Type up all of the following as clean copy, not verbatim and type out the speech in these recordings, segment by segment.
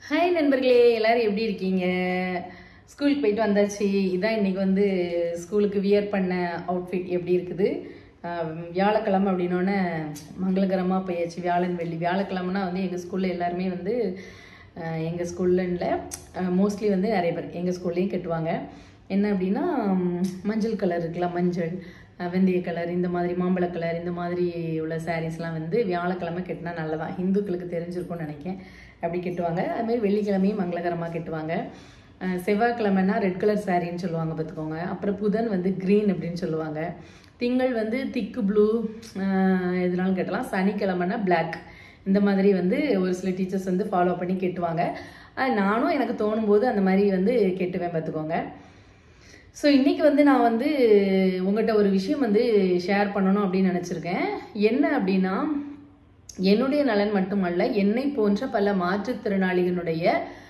Hi நண்பர்களே, எல்லாரும் எப்படி இருக்கீங்க? ஸ்கூலுக்கு போயிட்டு வந்தாச்சு. இதான் இன்னைக்கு வந்து ஸ்கூலுக்கு வியர் பண்ண அவுட்ஃபிட் எப்படி இருக்குது. வியாழக்கிழமை அப்படின்னோடனே மங்களகரமாக போயாச்சு. வியாழன் வெள்ளி. வியாழக்கிழமைனா வந்து எங்கள் ஸ்கூலில் எல்லாருமே வந்து எங்கள் ஸ்கூலில் இல்லை, மோஸ்ட்லி வந்து நிறைய பேர் எங்கள் ஸ்கூல்லேயும் கட்டுவாங்க. என்ன அப்படின்னா, மஞ்சள் கலர் இருக்குல்ல, மஞ்சள் வெந்தய கலர், இந்த மாதிரி மாம்பழ கலர், இந்த மாதிரி உள்ள சாரீஸ்லாம் வந்து வியாழக்கிழமை கட்டினா நல்லதான். ஹிந்துக்களுக்கு தெரிஞ்சிருக்கும்னு நினைக்கிறேன். அப்படி கட்டுவாங்க. அதுமாதிரி வெள்ளிக்கிழமையும் மங்களகரமாக கட்டுவாங்க. செவ்வாய்க்கிழமைனா ரெட் கலர் சாரின்னு சொல்லுவாங்க பார்த்துக்கோங்க. அப்புறம் புதன் வந்து க்ரீன் அப்படின்னு சொல்லுவாங்க. திங்கள் வந்து திக்கு ப்ளூ, எதுனாலும் கட்டலாம். சனிக்கிழமைனா பிளாக். இந்த மாதிரி வந்து ஒரு சில டீச்சர்ஸ் வந்து ஃபாலோ பண்ணி கட்டுவாங்க. நானும் எனக்கு தோணும் போது அந்த மாதிரி வந்து கெட்டுவேன் பார்த்துக்கோங்க. ஸோ இன்றைக்கி வந்து நான் வந்து உங்கள்கிட்ட ஒரு விஷயம் வந்து ஷேர் பண்ணணும் அப்படின்னு நினச்சிருக்கேன். என்ன அப்படின்னா, என்னுடைய நலன் மட்டுமல்ல, என்னை போன்ற பல மாற்றுத்திறனாளிகளுடைய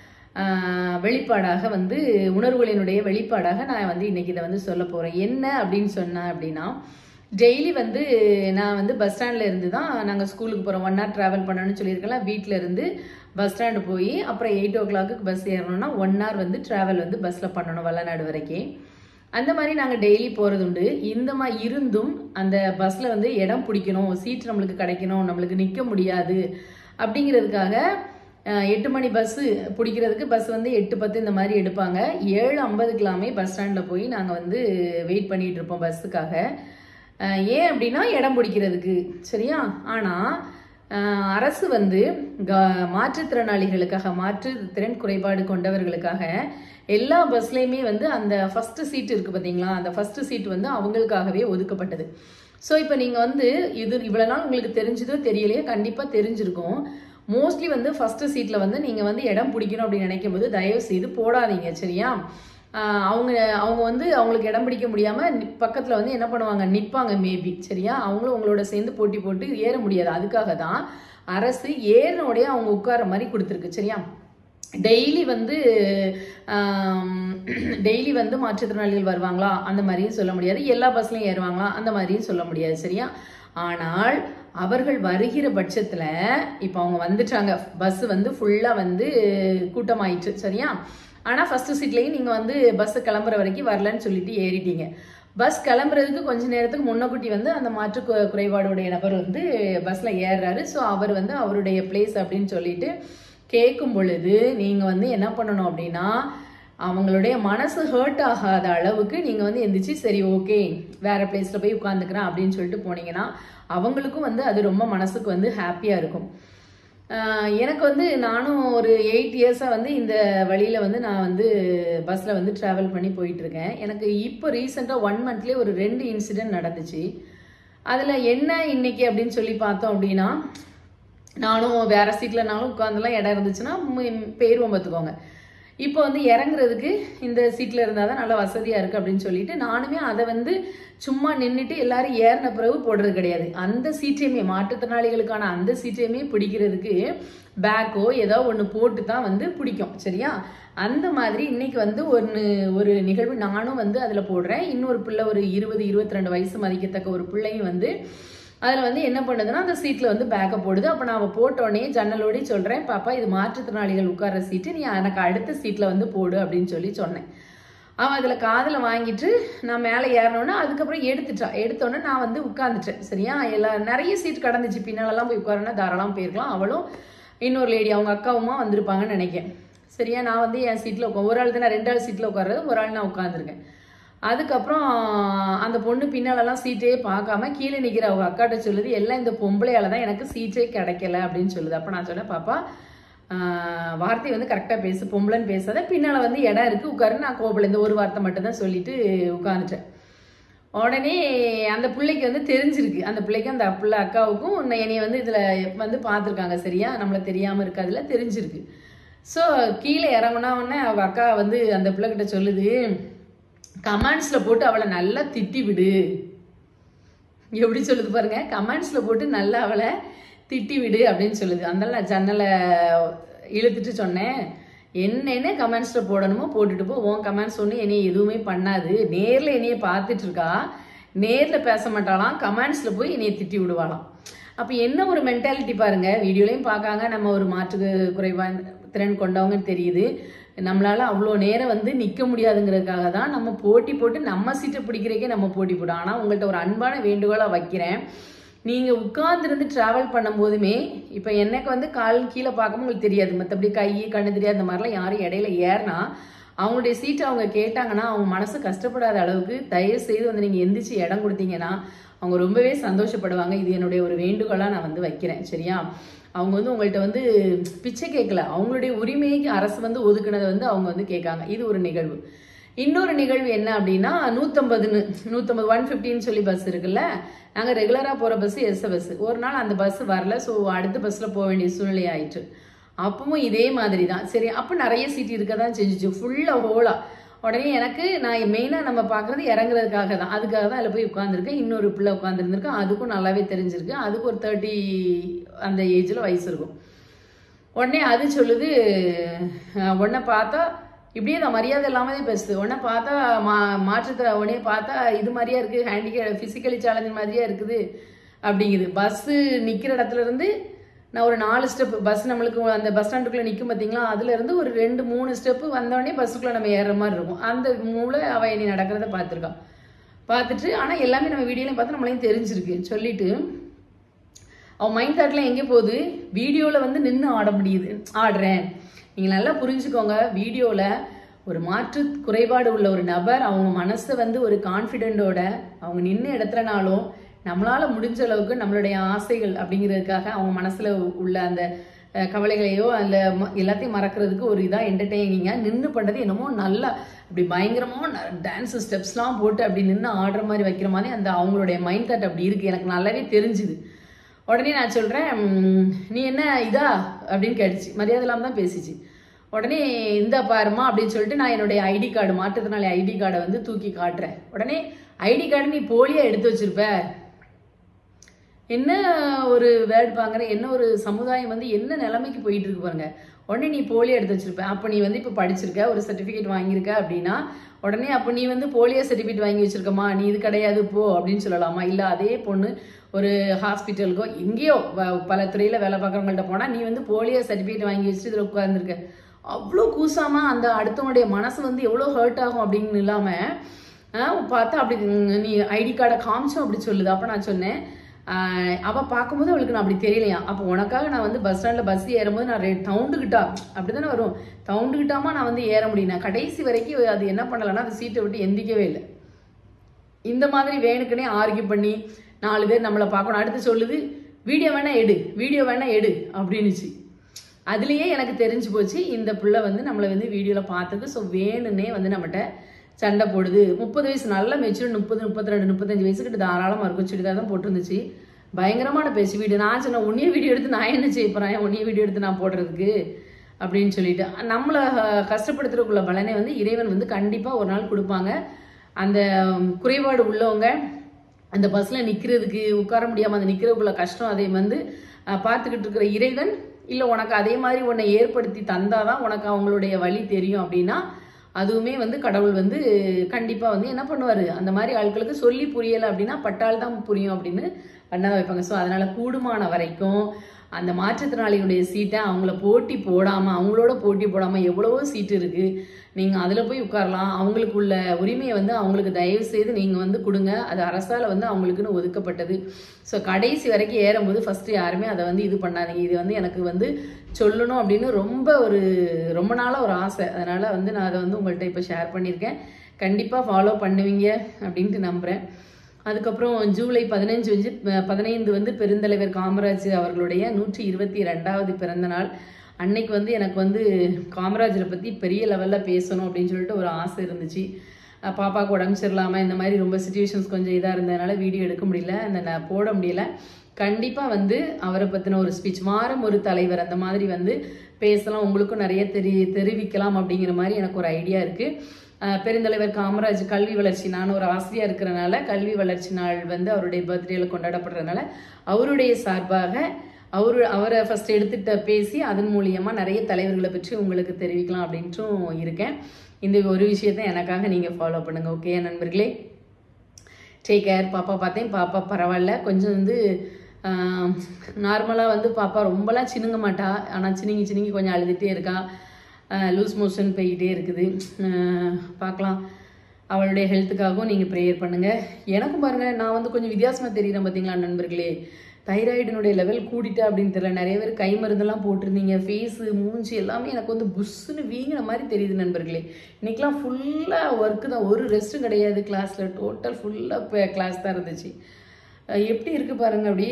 வெளிப்பாடாக வந்து, உணர்வுகளினுடைய வெளிப்பாடாக நான் வந்து இன்னைக்கு இதை வந்து சொல்ல போகிறேன். என்ன அப்படின்னு சொன்னேன் அப்படின்னா, டெய்லி வந்து நான் வந்து பஸ் ஸ்டாண்டில் இருந்து தான் நாங்கள் ஸ்கூலுக்கு போகிறோம். 1 hour ட்ராவல் பண்ணணும்னு சொல்லியிருக்கலாம். வீட்டில் இருந்து பஸ் ஸ்டாண்டு போய் அப்புறம் 8 o'clock பஸ் ஏறணும்னா 1 hour வந்து ட்ராவல் வந்து பஸ்ஸில் பண்ணணும், வல்லநாடு வரைக்கும். அந்த மாதிரி நாங்கள் டெய்லி போகிறது உண்டு. இந்த மாதிரி இருந்தும் அந்த பஸ்ஸில் வந்து இடம் பிடிக்கணும், சீட் நம்மளுக்கு கிடைக்கணும், நம்மளுக்கு நிற்க முடியாது அப்படிங்கிறதுக்காக 8 மணி பஸ்ஸு பிடிக்கிறதுக்கு பஸ் வந்து 8:10 இந்த மாதிரி எடுப்பாங்க. 7:50க்கெல்லாமே பஸ் ஸ்டாண்டில் போய் நாங்கள் வந்து வெயிட் பண்ணிகிட்டு இருப்போம் பஸ்ஸுக்காக. ஏன் அப்படின்னா, இடம் பிடிக்கிறதுக்கு. சரியா? ஆனால் அரசு வந்து மாற்றுத்திறனாளிகளுக்காக, மாற்றுத்திறன் குறைபாடு கொண்டவர்களுக்காக எல்லா பஸ்லேயுமே வந்து அந்த ஃபஸ்ட்டு சீட் இருக்குது பார்த்தீங்களா, அந்த ஃபஸ்ட்டு சீட் வந்து அவங்களுக்காகவே ஒதுக்கப்பட்டது. ஸோ இப்போ நீங்கள் வந்து இவ்வளோ நாள் உங்களுக்கு தெரிஞ்சதோ தெரியலையோ, கண்டிப்பாக தெரிஞ்சிருக்கும். மோஸ்ட்லி வந்து ஃபஸ்ட்டு சீட்டில் வந்து நீங்கள் வந்து இடம் பிடிக்கணும் அப்படின்னு நினைக்கும் போது தயவு செய்து போடாதீங்க. சரியா? அவங்க வந்து அவங்களுக்கு இடம் பிடிக்க முடியாமல் பக்கத்தில் வந்து என்ன பண்ணுவாங்க, நிற்பாங்க மேபி. சரியா? அவங்களும் உங்களோட சேர்ந்து போட்டி போட்டு ஏற முடியாது. அதுக்காக தான் அரசு ஏறினோடைய அவங்க உட்கார மாதிரி கொடுத்துருக்கு. சரியா? டெய்லி வந்து மாற்றுத்திறனாளிகள் வருவாங்களா அந்த மாதிரியும் சொல்ல முடியாது. எல்லா பஸ்லையும் ஏறுவாங்களா அந்த மாதிரியும் சொல்ல முடியாது. சரியா? ஆனால் அவர்கள் வருகிற பட்சத்தில், இப்போ அவங்க வந்துட்டாங்க, பஸ் வந்து ஃபுல்லாக வந்து கூட்டமாயிடுச்சு. சரியா? ஆனால் ஃபஸ்ட்டு சீட்லேயும் நீங்கள் வந்து பஸ்ஸு கிளம்புற வரைக்கும் வரலன்னு சொல்லிட்டு ஏறிட்டீங்க. பஸ் கிளம்புறதுக்கு கொஞ்ச நேரத்துக்கு முன்னக்கூட்டி வந்து அந்த மாற்று குறைபாடுடைய நபர் வந்து பஸ்ஸில் ஏறுறாரு. ஸோ அவர் வந்து அவருடைய பிளேஸ் அப்படின்னு சொல்லிட்டு கேட்கும் பொழுது நீங்கள் வந்து என்ன பண்ணணும் அப்படின்னா, அவங்களுடைய மனசு ஹர்ட் ஆகாத அளவுக்கு நீங்கள் வந்து எந்திரிச்சு, சரி ஓகே வேறு பிளேஸில் போய் உட்காந்துக்கிறேன் அப்படின்னு சொல்லிட்டு போனீங்கன்னா அவங்களுக்கும் வந்து அது ரொம்ப மனசுக்கு வந்து ஹாப்பியாக இருக்கும். எனக்கு வந்து நானும் ஒரு 8 years-ஆக வந்து இந்த வழியில் வந்து நான் வந்து பஸ்ஸில் வந்து ட்ராவல் பண்ணி போயிட்டுருக்கேன். எனக்கு இப்போ ரீசெண்டாக 1 month-லேயே ஒரு 2 இன்சிடென்ட் நடந்துச்சு. அதில் என்ன இன்னைக்கு அப்படின்னு சொல்லி பார்த்தோம் அப்படின்னா, நானும் வேறு சீட்லனாலும் உட்காந்துலாம் இடம் இருந்துச்சுன்னா போயிடுவோம் பார்த்துக்கோங்க. இப்போ வந்து இறங்குறதுக்கு இந்த சீட்டில் இருந்தால் தான் நல்லா வசதியாக இருக்குது அப்படின்னு சொல்லிட்டு நானுமே அதை வந்து சும்மா நின்றுட்டு எல்லாரும் ஏறின பிறகு போடுறது கிடையாது. அந்த சீட்டையுமே, மாற்றுத்திறனாளிகளுக்கான அந்த சீட்டையுமே பிடிக்கிறதுக்கு பேக்கோ ஏதோ ஒன்று போட்டு தான் வந்து பிடிக்கும். சரியா? அந்த மாதிரி இன்னைக்கு வந்து ஒரு நிகழ்வு நானும் வந்து அதில் போடுறேன். இன்னொரு பிள்ளை, ஒரு 20-22 வயசு மதிக்கத்தக்க ஒரு பிள்ளையும் வந்து அதில் வந்து என்ன பண்ணுதுன்னா, அந்த சீட்டில் வந்து பேக்கை போடுது. அப்போ நான் அவள் போட்டோடனே ஜன்னலோடய சொல்கிறேன், பாப்பா இது மாற்றுத்திறனாளிகள் உட்கார்ற சீட்டு, நீ எனக்கு அடுத்த சீட்டில் வந்து போடு அப்படின்னு சொல்லி சொன்னேன். அவன் அதில் காதில் வாங்கிட்டு நான் மேலே ஏறினோன்னா அதுக்கப்புறம் எடுத்தோன்னே நான் வந்து உட்காந்துட்டேன். சரியா? நிறைய சீட் கடந்துச்சு. பின்னாலெல்லாம் போய் உட்காரனா தாராளமாக போயிருக்கலாம். அவளும் இன்னொரு லேடி, அவங்க அக்காவுமா வந்திருப்பாங்கன்னு நினைக்கிறேன். சரியா? நான் வந்து என் சீட்டில் ஒரு ஆள் தான், 2 ஆள் சீட்டில் உட்கார்றது, ஒரு ஆள் நான் உட்காந்துருக்கேன். அதுக்கப்புறம் அந்த பொண்ணு பின்னாலெல்லாம் சீட்டே பார்க்காம கீழே நிற்கிற அவங்க அக்காட்ட சொல்லுது, எல்லாம் இந்த பொம்பளையால தான் எனக்கு சீட்டே கிடைக்கல அப்படின்னு சொல்லுது. அப்போ நான் சொன்னேன், பாப்பா வார்த்தை வந்து கரெக்டாக பேசு, பொம்பளைன்னு பேசாத, பின்னால் வந்து இடம் இருக்குது உட்காரு. நான் கோபல இந்த ஒரு வார்த்தை மட்டும் தான் சொல்லிட்டு உட்காந்துட்டேன். உடனே அந்த பிள்ளைக்கு வந்து தெரிஞ்சிருக்கு, அந்த பிள்ளைக்கு அந்த பிள்ளை அக்காவுக்கும் என்னைய வந்து இதில் வந்து பார்த்துருக்காங்க. சரியா? நம்மளை தெரியாமல் இருக்காதுல, தெரிஞ்சிருக்கு. ஸோ கீழே இறங்குனா உடனே அவங்க அக்கா வந்து அந்த பிள்ளைகிட்ட சொல்லுது, கமெண்ட்ஸில் போட்டு அவளை நல்லா திட்டி விடு. எப்படி சொல்லுது பாருங்க, கமெண்ட்ஸில் போட்டு நல்லா அவளை திட்டி விடு அப்படின்னு சொல்லுது. அதனால நான் ஜன்னலை இழுத்துட்டு சொன்னேன், என்னென்ன கமெண்ட்ஸில் போடணுமோ போட்டுட்டு போ, உன் கமெண்ட்ஸ் ஒன்று என்னைய எதுவுமே பண்ணாது. நேரில் என்னைய பார்த்துட்டு இருக்கா, நேரில் பேச மாட்டாளாம், கமெண்ட்ஸில் போய் என்னைய திட்டி விடுவாளாம். அப்போ என்ன ஒரு மென்டாலிட்டி பாருங்க. வீடியோலையும் பார்க்காங்க, நம்ம ஒரு திறன் கொண்டவங்கன்னு தெரியுது. நம்மளால அவ்வளோ நேரம் வந்து நிற்க முடியாதுங்கிறதுக்காக தான் நம்ம போட்டி போட்டு நம்ம சீட்டை பிடிக்கிறதுக்கே நம்ம போட்டி போட்டோம். ஆனால் உங்கள்கிட்ட ஒரு அன்பான வேண்டுகோளாக வைக்கிறேன், நீங்கள் உட்கார்ந்துருந்து ட்ராவல் பண்ணும்போதுமே இப்போ எனக்கு வந்து கால் கீழே பார்க்காம உங்களுக்கு தெரியாது, மற்றபடி கை கண்ணு தெரியாது, இந்த மாதிரிலாம் யாரும் இடையில ஏறினா அவங்களுடைய சீட்டை அவங்க கேட்டாங்கன்னா அவங்க மனசு கஷ்டப்படாத அளவுக்கு தயவு செய்து வந்து நீங்கள் எந்திரிச்சு இடம் கொடுத்தீங்கன்னா அவங்க ரொம்பவே சந்தோஷப்படுவாங்க. இது என்னுடைய ஒரு வேண்டுகோளாக நான் வந்து வைக்கிறேன். சரியா? அவங்க வந்து உங்கள்கிட்ட வந்து பிச்சை கேட்கல, அவங்களுடைய உரிமைக்கு அரசு வந்து ஒதுக்குனதை வந்து அவங்க வந்து கேட்காங்க. இது ஒரு நிகழ்வு. இன்னொரு நிகழ்வு என்ன அப்படின்னா 150 150 சொல்லி பஸ் இருக்குல்ல, நாங்கள் ரெகுலராக போகிற பஸ் எஸ் பஸ். ஒரு நாள் அந்த பஸ் வரல, ஸோ அடுத்த பஸ்ஸில் போக வேண்டிய சூழ்நிலை ஆயிட்டு. அப்பவும் இதே மாதிரி தான். சரி, அப்போ நிறைய சீட் இருக்க தான் செஞ்சிச்சு, ஃபுல்லாக ஹோலாக. உடனே எனக்கு நான் மெயினாக நம்ம பார்க்குறது இறங்குறதுக்காக தான், அதுக்காக தான் அதில் போய் உட்காந்துருக்கேன். இன்னொரு பிள்ளை உட்காந்துருந்துருக்கேன், அதுக்கும் நல்லாவே தெரிஞ்சிருக்கு. அதுக்கு ஒரு 30 அந்த ஏஜில் வயசு இருக்கும். உடனே அது சொல்லுது, உடனே பார்த்தா இப்படியே தான் மரியாதை இல்லாமலே பேசுது. உடனே பார்த்தா மாற்றத்தை உடனே பார்த்தா இது மாதிரியா இருக்குது, ஃபிசிக்கலி சேலஞ்ச் மாதிரியா இருக்குது அப்படிங்குது. பஸ்ஸு நிற்கிற இடத்துல இருந்து நான் ஒரு 4 ஸ்டெப், பஸ் நம்மளுக்கு அந்த பஸ் ஸ்டாண்டுக்குள்ளே நிற்கும் பார்த்தீங்களா, அதுலேருந்து ஒரு 2-3 ஸ்டெப்பு வந்தோடனே பஸ்ஸுக்குள்ளே நம்ம ஏறுற மாதிரி இருக்கும். அந்த மூளை அவள் என்னை நடக்கிறத பார்த்துருக்கான். பார்த்துட்டு ஆனால் எல்லாமே நம்ம வீடியோலையும் பார்த்து நம்மளையும் தெரிஞ்சிருக்கு. சொல்லிட்டு அவன் மைண்ட் தாட்லாம் எங்கே போகுது, வீடியோவில் வந்து நின்று ஆட முடியுது, ஆடுறேன். நீங்கள் நல்லா புரிஞ்சுக்கோங்க, வீடியோவில் ஒரு மாற்று குறைபாடு உள்ள ஒரு நபர் அவங்க மனசை வந்து ஒரு கான்ஃபிடென்ட்டோட அவங்க நின்று இடத்துலனாலும் நம்மளால் முடிஞ்ச அளவுக்கு நம்மளுடைய ஆசைகள் அப்படிங்கிறதுக்காக அவங்க மனசில் உள்ள அந்த கவலைகளையோ அந்த எல்லாத்தையும் மறக்கிறதுக்கு ஒரு இதாக என்டர்டெய்னிங்காக நின்று பண்ணுறது என்னமோ நல்லா அப்படி பயங்கரமாக டான்ஸு ஸ்டெப்ஸ்லாம் போட்டு அப்படி நின்று ஆடுற மாதிரி வைக்கிற மாதிரி அந்த அவங்களுடைய மைண்ட் தாட் அப்படி இருக்குது. எனக்கு நல்லாவே தெரிஞ்சுது. உடனே நான் சொல்கிறேன், நீ என்ன இதா அப்படின்னு கேட்டுச்சு, மரியாதை இல்லாமல் தான் பேசிச்சு. உடனே இந்த பாருமா அப்படின்னு சொல்லிட்டு நான் என்னுடைய ஐடி கார்டு, மாற்றுத்திறனாளி ஐடி கார்டை வந்து தூக்கி காட்டுறேன். உடனே ஐடி கார்டு நீ போலியா எடுத்து வச்சிருப்ப, என்ன ஒரு வேர்டு பாங்குற, என்ன ஒரு சமுதாயம் வந்து என்ன நிலைமைக்கு போயிட்டு இருக்கு பாருங்க. உடனே நீ போலியா எடுத்து வச்சிருப்ப, அப்போ நீ வந்து இப்போ படிச்சிருக்க, ஒரு சர்டிஃபிகேட் வாங்கியிருக்க அப்படின்னா உடனே அப்போ நீ வந்து போலியோ சர்டிஃபிகேட் வாங்கி வச்சிருக்கமா, நீ இது கிடையாது போ அப்படின்னு சொல்லலாமா? இல்லை அதே பொண்ணு ஒரு ஹாஸ்பிட்டலுக்கோ எங்கேயோ பல துறையில் வேலை பார்க்குறவங்கள்ட்ட போனால் நீ வந்து போலியோ சர்டிஃபிகேட் வாங்கி வச்சுட்டு இதில் உட்காந்துருக்க, அவ்வளோ கூசாம அந்த அடுத்தவனுடைய மனசு வந்து எவ்வளோ ஹர்ட் ஆகும் அப்படின்னு இல்லாமல் பார்த்தா அப்படி நீ ஐடி கார்டை காமிச்சோம் அப்படி சொல்லுது. அப்போ நான் சொன்னேன், அவள் பார்க்கும்போது அவளுக்கு நான் அப்படி தெரியலையா, அப்போ உனக்காக நான் வந்து பஸ் ஸ்டாண்டில் பஸ் ஏறும்போது நான் தவுண்டுக்கிட்டா அப்படி தானே வரும், தவுண்டுக்கிட்டாமா நான் வந்து ஏற முடியும். நான் கடைசி வரைக்கும் அது என்ன பண்ணலைன்னா அந்த சீட்டை விட்டு எந்திக்கவே இல்லை. இந்த மாதிரி வேணுக்குன்னே ஆர்கியூ பண்ணி 4 பேர் நம்மளை பார்க்கணும். அடுத்து சொல்லுது வீடியோ வேணா எடு, வீடியோ வேணா எடு அப்படின்னுச்சு. அதுலேயே எனக்கு தெரிஞ்சு போச்சு இந்த பிள்ளை வந்து நம்மளை வந்து வீடியோவில் பார்த்துக்கு. ஸோ வேணுன்னே வந்து நம்மகிட்ட சண்டை போடுது. 30 வயசு நல்ல மெச்சூர், 30, 32, 35 வயசுக்கிட்ட தாராளமாக இருக்கும். சுடிதார் தான் போட்டுருந்துச்சு. பயங்கரமான பேச்சு வீடியோ. நான் சொன்னேன், உன்னைய வீடியோ எடுத்து நான் என்ன செய்ய போகிறேன், உன்னைய வீடியோ எடுத்து நான் போடுறதுக்கு அப்படின்னு சொல்லிட்டு. நம்மளை கஷ்டப்படுத்துறதுக்குள்ள பலனை வந்து இறைவன் வந்து கண்டிப்பாக ஒரு நாள் கொடுப்பாங்க. அந்த குறைபாடு உள்ளவங்க அந்த பஸ்ஸில் நிற்கிறதுக்கு உட்கார முடியாமல் அந்த நிற்கிறதுக்குள்ள கஷ்டம் அதை வந்து பார்த்துக்கிட்டு இருக்கிற இறைவன் இல்லை உனக்கு அதே மாதிரி உன்னை ஏற்படுத்தி தந்தாதான் உனக்கு அவங்களுடைய வழி தெரியும் அப்படின்னா அதுவுமே வந்து கடவுள் வந்து கண்டிப்பாக வந்து என்ன பண்ணுவார், அந்த மாதிரி ஆட்களுக்கு சொல்லி புரியலை அப்படின்னா பட்டால் தான் புரியும் அப்படின்னு பண்ண வைப்பாங்க. ஸோ அதனால் கூடுமான வரைக்கும் அந்த மாற்றுத்திறனாளிகளுடைய சீட்டை அவங்கள போட்டி போடாமல், அவங்களோட போட்டி போடாமல் எவ்வளவோ சீட்டு இருக்குது, நீங்கள் அதில் போய் உட்காரலாம். அவங்களுக்குள்ள உரிமையை வந்து அவங்களுக்கு தயவு செய்து நீங்கள் வந்து கொடுங்க. அது அரசால் வந்து அவங்களுக்குன்னு ஒதுக்கப்பட்டது. ஸோ கடைசி வரைக்கும் ஏறும்போது ஃபஸ்ட்டு யாருமே அதை வந்து இது பண்ணாதீங்க. இது வந்து எனக்கு வந்து சொல்லணும் அப்படின்னு ரொம்ப நாளாக ஒரு ஆசை. அதனால் வந்து நான் அதை வந்து உங்கள்கிட்ட இப்போ ஷேர் பண்ணியிருக்கேன். கண்டிப்பாக ஃபாலோ பண்ணுவீங்க அப்படின்ட்டு நம்புகிறேன். அதுக்கப்புறம் ஜூலை 15 வந்து பெருந்தலைவர் காமராஜ் அவர்களுடைய 122வது பிறந்த நாள். அன்னைக்கு வந்து எனக்கு வந்து காமராஜரை பற்றி பெரிய லெவலில் பேசணும் அப்படின்னு சொல்லிட்டு ஒரு ஆசை இருந்துச்சு. பாப்பாவுக்கு உடம்பு சரியில்லாமல் இந்த மாதிரி ரொம்ப சுச்சுவேஷன்ஸ் கொஞ்சம் இதாக இருந்ததுனால வீடியோ எடுக்க முடியல, நான் போட முடியல. கண்டிப்பாக வந்து அவரை பற்றின ஒரு ஸ்பீச், மாறும் ஒரு தலைவர் அந்த மாதிரி வந்து பேசலாம், உங்களுக்கும் நிறைய தெரிவிக்கலாம் அப்படிங்கிற மாதிரி எனக்கு ஒரு ஐடியா இருக்குது. பெருந்தலைவர் காமராஜ் கல்வி வளர்ச்சி, நான் ஒரு ஆசிரியர் இருக்கிறனால கல்வி வளர்ச்சி நாள் வந்து அவருடைய பர்த்டேல கொண்டாடப்படுறதுனால அவருடைய சார்பாக அவரை ஃபர்ஸ்ட் எடுத்துகிட்ட பேசி அதன் மூலியமாக நிறைய தலைவர்களை பற்றி உங்களுக்கு தெரிவிக்கலாம் அப்படின்ட்டும் இருக்கேன். இந்த ஒரு விஷயத்தை எனக்காக நீங்கள் ஃபாலோ பண்ணுங்கள். ஓகே நண்பர்களே, டேக் கேர். பாப்பா பார்த்தேன், பாப்பா பரவாயில்ல, கொஞ்சம் வந்து நார்மலாக வந்து பாப்பா ரொம்பலாம் சினுங்க மாட்டா, ஆனால் சினுங்கி கொஞ்சம் அழுதுகிட்டே இருக்கா. லூஸ் மோஷன் போய்கிட்டே இருக்குது. பார்க்கலாம். அவளுடைய ஹெல்த்துக்காகவும் நீங்கள் ப்ரேயர் பண்ணுங்கள். எனக்கும் பாருங்கள், நான் வந்து கொஞ்சம் வித்தியாசமாக தெரியுறேன் பார்த்தீங்களா நண்பர்களே. தைராய்டினுடைய லெவல் கூட்டிட்டா அப்படின்னு தெரியல. நிறைய பேர் கை மருந்தெல்லாம் போட்டிருந்தீங்க. ஃபேஸு மூஞ்சி எல்லாமே எனக்கு வந்து புஷ்ஷுன்னு வீங்கின மாதிரி தெரியுது நண்பர்களே. இன்றைக்கெலாம் ஃபுல்லாக ஒர்க்கு தான், ஒரு ரெஸ்ட்டும் கிடையாது. கிளாஸில் டோட்டல் ஃபுல்லாக இப்போ கிளாஸ் தான் இருந்துச்சு. எப்படி இருக்குது பாருங்கள், அப்படியே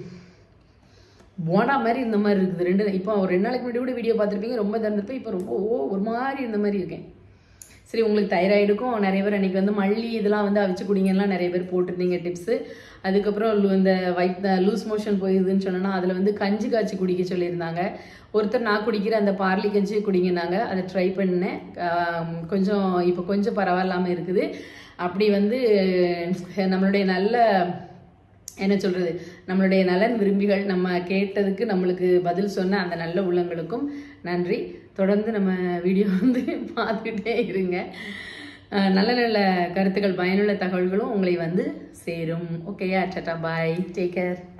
போனா மாதிரி இந்த மாதிரி இருக்குது. இப்போ ஒரு 2 நாளைக்கு முன்னாடி கூட வீடியோ பார்த்துருப்பீங்க, ரொம்ப திறந்துருப்பேன். இப்போ ரொம்ப ஒரு மாதிரி இந்த மாதிரி இருக்கேன். சரி, உங்களுக்கு தைராய்டுக்கும் நிறைய பேர் அன்றைக்கி வந்து மல்லி இதெல்லாம் வந்து அவிச்சு குடிங்கலாம் நிறைய பேர் போட்டிருந்தீங்க டிப்ஸு. அதுக்கப்புறம் இந்த லூஸ் மோஷன் போயிடுதுன்னு சொன்னோன்னா அதில் வந்து கஞ்சி காய்ச்சி குடிக்க சொல்லியிருந்தாங்க. ஒருத்தர் நான் குடிக்கிற அந்த பார்லி கஞ்சி குடிங்கினாங்க. அதை ட்ரை பண்ணேன். கொஞ்சம் இப்போ கொஞ்சம் பரவாயில்லாமல் இருக்குது. அப்படி வந்து நம்மளுடைய நல்ல என்ன சொல்கிறது, நம்மளுடைய நலன் விரும்பிகள் நம்ம கேட்டதுக்கு நம்மளுக்கு பதில் சொன்ன அந்த நல்ல உள்ளங்களுக்கும் நன்றி. தொடர்ந்து நம்ம வீடியோ வந்து பார்த்துக்கிட்டே இருங்க. நல்ல நல்ல கருத்துக்கள், பயனுள்ள தகவல்களும் உங்களை வந்து சேரும். ஓகேயா? Tata, bye, take care.